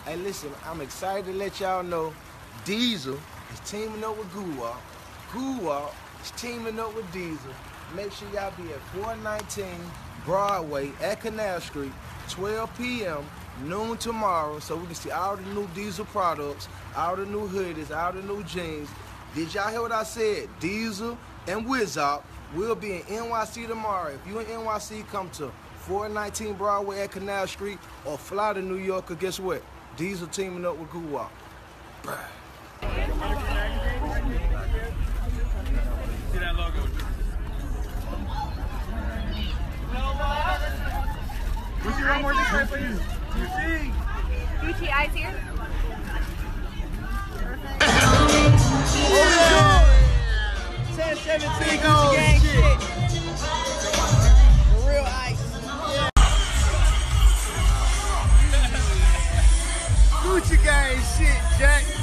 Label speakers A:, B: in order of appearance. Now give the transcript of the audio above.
A: Hey, listen, I'm excited to let y'all know Diesel is teaming up with Guwap. Guwap is teaming up with Diesel. Make sure y'all be at 419 Broadway at Canal Street, 12 p.m., noon tomorrow, so we can see all the new Diesel products, all the new hoodies, all the new jeans. Did y'all hear what I said? Diesel and Wizop will be in NYC tomorrow. If you in NYC, come to 419 Broadway at Canal Street or fly to New York, because guess what? Diesel teaming up with Guwap.
B: See that logo? We see one more this way for you. Gucci.
C: Gucci eyes here.
A: Oh, 10-17 Gucci gang shit. For real ice. Gucci gang shit, Jack.